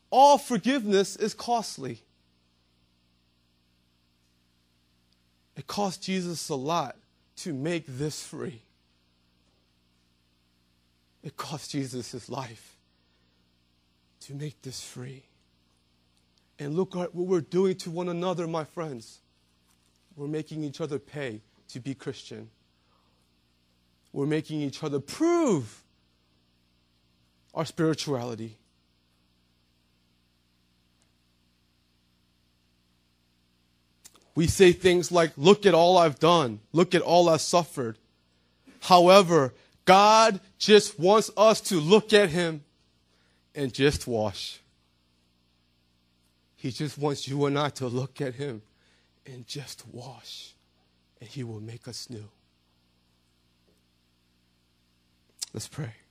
all forgiveness is costly. It cost Jesus a lot to make this free. It cost Jesus his life to make this free. And look at what we're doing to one another, my friends. We're making each other pay to be Christian. We're making each other prove our spirituality. We say things like, look at all I've done. Look at all I've suffered. However, God just wants us to look at him and just wash. He just wants you and I to look at him and just wash. And he will make us new. Let's pray.